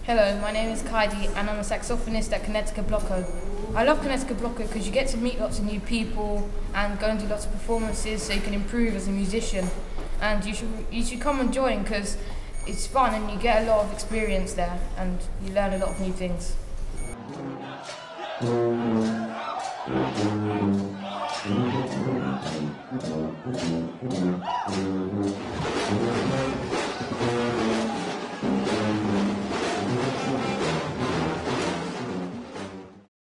Hello, my name is Kaidi and I'm a saxophonist at Kinetika Bloco. I love Kinetika Bloco because you get to meet lots of new people and go and do lots of performances so you can improve as a musician. And you should come and join because it's fun and you get a lot of experience there and you learn a lot of new things.